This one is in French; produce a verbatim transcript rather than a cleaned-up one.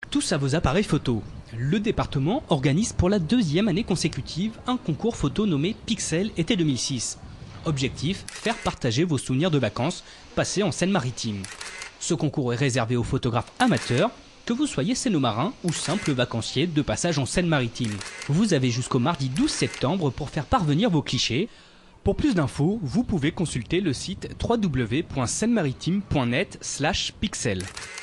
tous à vos appareils photo. Le département organise pour la deuxième année consécutive un concours photo nommé Pixel été deux mille six. Objectif, faire partager vos souvenirs de vacances passées en Seine-Maritime. Ce concours est réservé aux photographes amateurs, que vous soyez sénomarin ou simple vacancier de passage en Seine-Maritime. Vous avez jusqu'au mardi douze septembre pour faire parvenir vos clichés. Pour plus d'infos, vous pouvez consulter le site w w w point seine maritime point net slash pixel.